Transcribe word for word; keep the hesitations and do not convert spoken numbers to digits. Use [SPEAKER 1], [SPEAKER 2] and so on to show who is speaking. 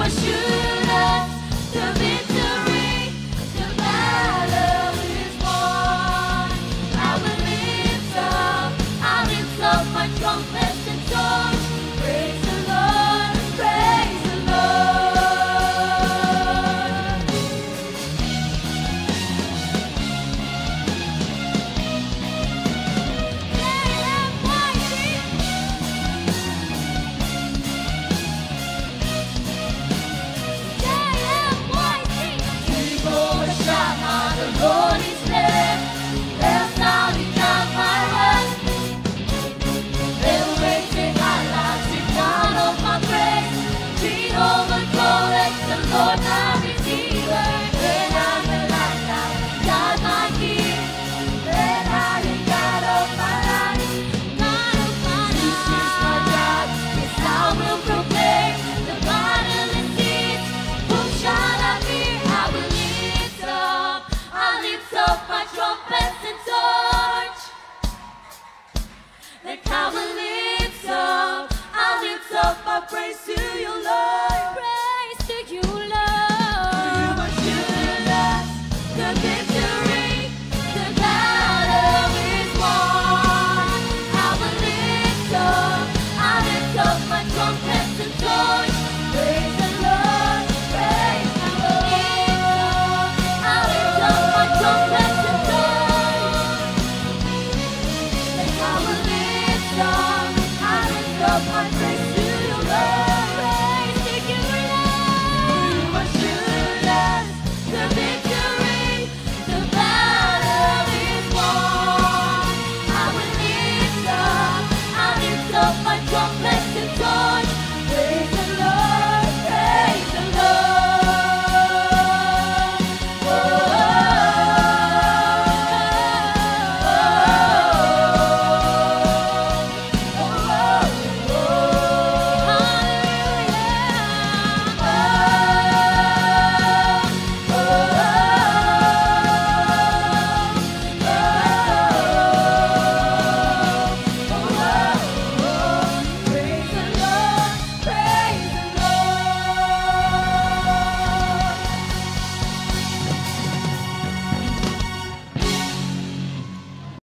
[SPEAKER 1] pursue us to victory. The battle is won. I will lift up, I lift up my trumpets and songs. Praise the Lord, praise the Lord. The Lord is there, they'll sound it down my rest. They'll raise it high like the crown of my praise. Jehovah God's the Lord my Redeemer. And I'm the light of God my King. And I am God of my life. God of my life. This is my God, yes I will proclaim. The battle is his, whom shall I fear? I will lift up, I lift up my trumpets and torch. Like I will lift up, I lift up my praise.